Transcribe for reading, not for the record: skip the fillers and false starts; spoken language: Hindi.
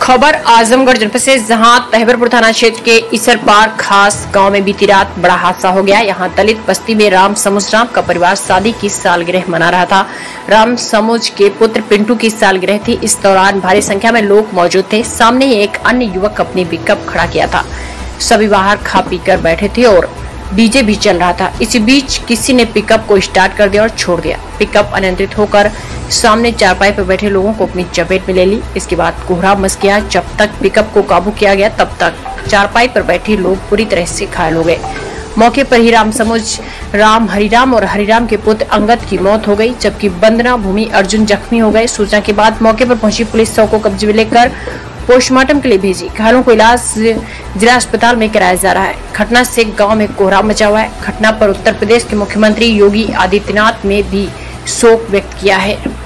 खबर आजमगढ़ जनपद से, जहां तहबरपुर थाना क्षेत्र के इसरपार खास गांव में बीती रात बड़ा हादसा हो गया। यहां दलित बस्ती में राम समुजराम का परिवार शादी की सालगिरह मना रहा था। राम समुज के पुत्र पिंटू की सालगिरह थी। इस दौरान भारी संख्या में लोग मौजूद थे। सामने ही एक अन्य युवक अपनी पिकअप खड़ा किया था। सभी बाहर खा पी कर बैठे थे और डीजे भी चल रहा था। इसी बीच किसी ने पिकअप को स्टार्ट कर दिया और छोड़ दिया। पिकअप अनियंत्रित होकर सामने चारपाई पर बैठे लोगों को अपनी चपेट में ले ली। इसके बाद कोहराम मच गया। जब तक पिकअप को काबू किया गया तब तक चारपाई पर बैठे लोग पूरी तरह से घायल हो गए। मौके पर ही राम समुज राम हरिराम और हरिराम के पुत्र अंगद की मौत हो गई, जबकि वंदना भूमि अर्जुन जख्मी हो गए। सूचना के बाद मौके पर पहुंची पुलिस शव को कब्जे में लेकर पोस्टमार्टम के लिए भेजी। घायलों को इलाज जिला अस्पताल में कराया जा रहा है। घटना से गांव में कोहराम मचा हुआ है। घटना पर उत्तर प्रदेश के मुख्यमंत्री योगी आदित्यनाथ ने भी शोक व्यक्त किया है।